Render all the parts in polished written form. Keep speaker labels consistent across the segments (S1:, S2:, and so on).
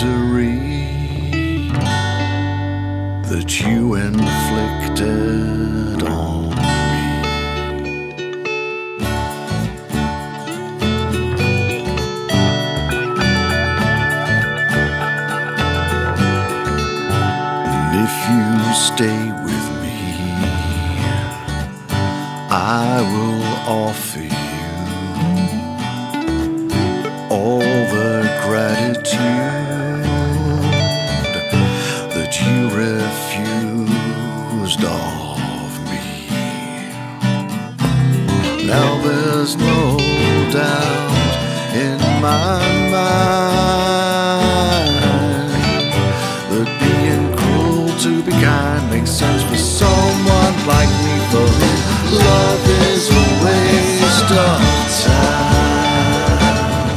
S1: misery that you inflicted on me. And if you stay with me, I will offer you all the gratitude that you refused of me. Now there's no doubt in my mind that being cruel to be kind makes sense for someone like me, for whom love is a waste of time.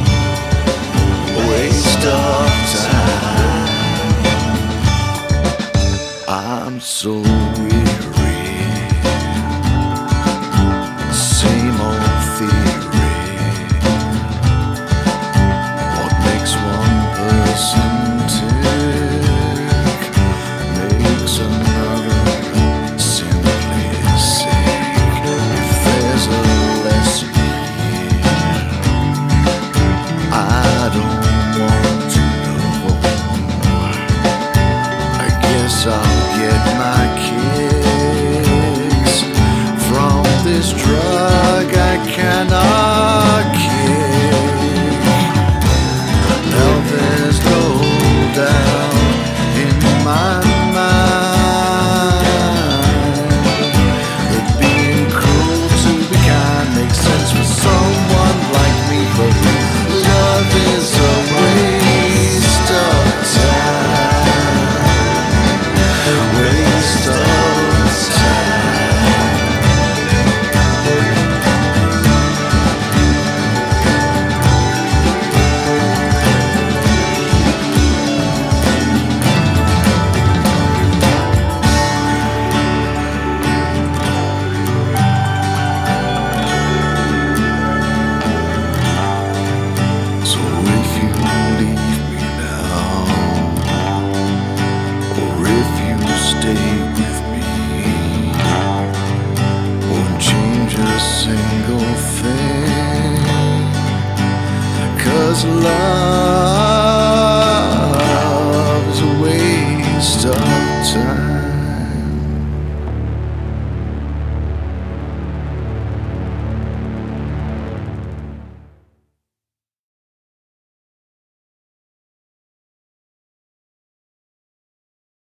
S1: Waste of time. I'm so weary. Same old theory. What makes one person tick makes another simply sick. If there's a lesson here, I don't want to know. I guess I'll get my kicks from this drug I cannot kick. Now there's no doubt in my mind that being cruel to be kind makes sense for someone like me, but love is a waste of time. Waste of time. So if you leave me now, or if you stay with me, won't change a single thing, 'cause love